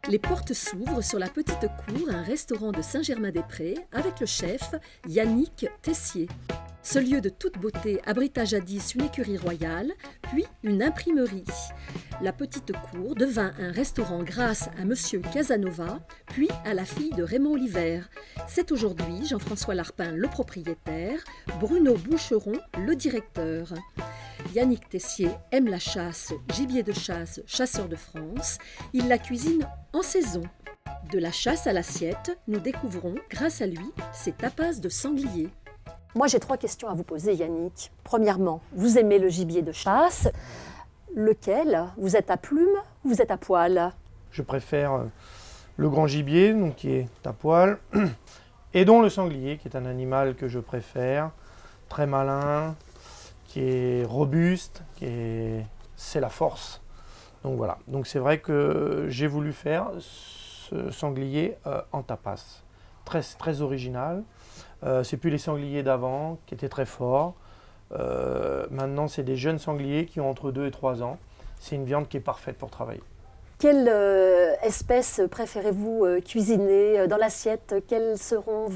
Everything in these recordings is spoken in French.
Les portes s'ouvrent sur la petite cour, un restaurant de Saint-Germain-des-Prés avec le chef Yannick Tessier. Ce lieu de toute beauté abrita jadis une écurie royale, puis une imprimerie. La petite cour devint un restaurant grâce à Monsieur Casanova, puis à la fille de Raymond Oliver. C'est aujourd'hui Jean-François Larpin le propriétaire, Bruno Boucheron le directeur. Yannick Tessier aime la chasse, gibier de chasse, chasseur de France. Il la cuisine en saison. De la chasse à l'assiette, nous découvrons, grâce à lui, ses tapas de sanglier. Moi, j'ai 3 questions à vous poser, Yannick. Premièrement, vous aimez le gibier de chasse. Lequel? Vous êtes à plume ou vous êtes à poil? Je préfère le grand gibier, donc qui est à poil, et dont le sanglier, qui est un animal que je préfère, très malin, qui est robuste, c'est la force. Donc voilà, donc c'est vrai que j'ai voulu faire ce sanglier en tapas. Très original. C'est plus les sangliers d'avant qui étaient très forts. Maintenant, c'est des jeunes sangliers qui ont entre 2 et 3 ans. C'est une viande qui est parfaite pour travailler. Quelle espèce préférez-vous cuisiner dans l'assiette? Quels seront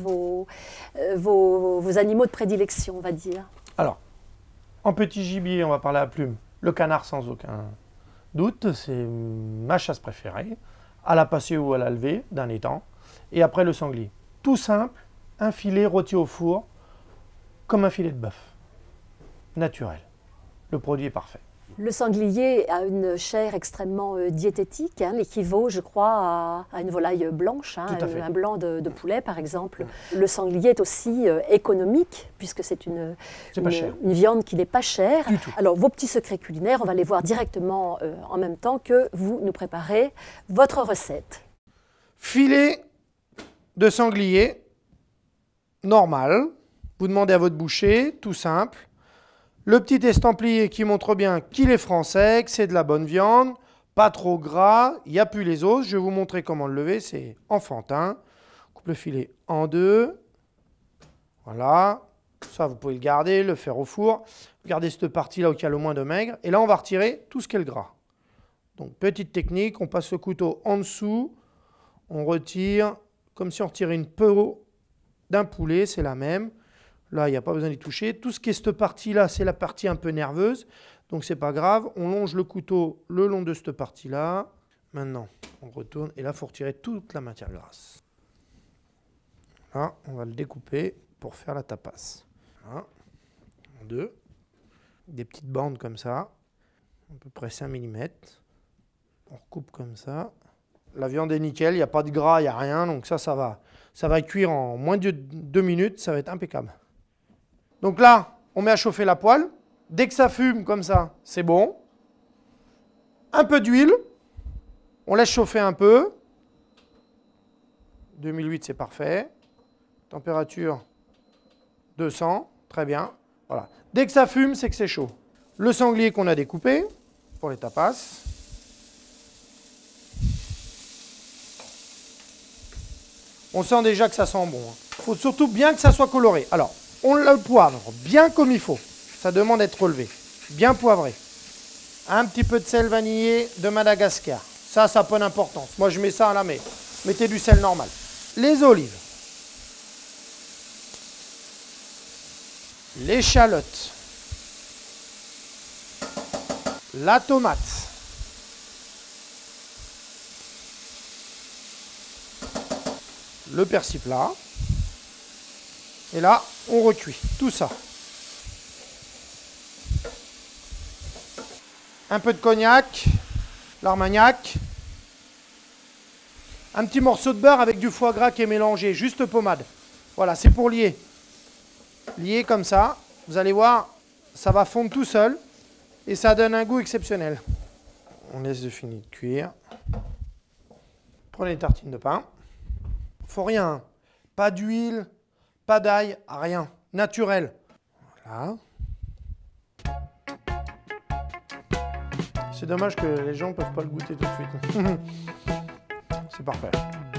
vos animaux de prédilection, on va dire? Alors, en petit gibier, on va parler à plume. Le canard sans aucun doute, c'est ma chasse préférée. À la passer ou à la lever, d'un étang. Et après le sanglier. Tout simple, un filet rôti au four, comme un filet de bœuf. Naturel. Le produit est parfait. Le sanglier a une chair extrêmement diététique, hein, l'équivaut, je crois, à une volaille blanche, hein, un blanc de poulet par exemple. Le sanglier est aussi économique, puisque c'est une viande qui n'est pas chère. Du tout. Alors, vos petits secrets culinaires, on va les voir directement en même temps que vous nous préparez votre recette. Filet de sanglier, normal. Vous demandez à votre boucher, tout simple. Le petit estampillé qui montre bien qu'il est français, que c'est de la bonne viande, pas trop gras, il n'y a plus les os. Je vais vous montrer comment le lever, c'est enfantin. Coupe le filet en 2. Voilà. Ça, vous pouvez le garder, le faire au four. Gardez cette partie-là où il y a le moins de maigre. Et là, on va retirer tout ce qui est le gras. Donc, petite technique, on passe le couteau en dessous. On retire, comme si on retirait une peau d'un poulet, c'est la même. Là, il n'y a pas besoin d'y toucher. Tout ce qui est cette partie-là, c'est la partie un peu nerveuse. Donc, ce n'est pas grave. On longe le couteau le long de cette partie-là. Maintenant, on retourne. Et là, il faut retirer toute la matière grasse. Là, on va le découper pour faire la tapas. Voilà. En 2. Des petites bandes comme ça. À peu près 5 mm. On recoupe comme ça. La viande est nickel. Il n'y a pas de gras, il n'y a rien. Donc ça va. Ça va cuire en moins de 2 minutes. Ça va être impeccable. Donc là, on met à chauffer la poêle. Dès que ça fume comme ça, c'est bon. Un peu d'huile. On laisse chauffer un peu. 2008, c'est parfait. Température 200. Très bien. Voilà. Dès que ça fume, c'est que c'est chaud. Le sanglier qu'on a découpé pour les tapas. On sent déjà que ça sent bon. Il faut surtout bien que ça soit coloré. Alors, on le poivre bien comme il faut. Ça demande d'être relevé. Bien poivré. Un petit peu de sel vanillé de Madagascar. Ça n'a pas d'importance. Moi, je mets ça à la mer. Mettez du sel normal. Les olives. L'échalote. La tomate. Le persil plat. Et là, on recuit tout ça. Un peu de cognac, l'armagnac. Un petit morceau de beurre avec du foie gras qui est mélangé, juste pommade. Voilà, c'est pour lier. Lier comme ça. Vous allez voir, ça va fondre tout seul. Et ça donne un goût exceptionnel. On laisse de finir de cuire. Prenez une tartine de pain. Faut rien. Pas d'huile. Pas d'ail, rien. Naturel. Voilà. C'est dommage que les gens ne peuvent pas le goûter tout de suite. C'est parfait.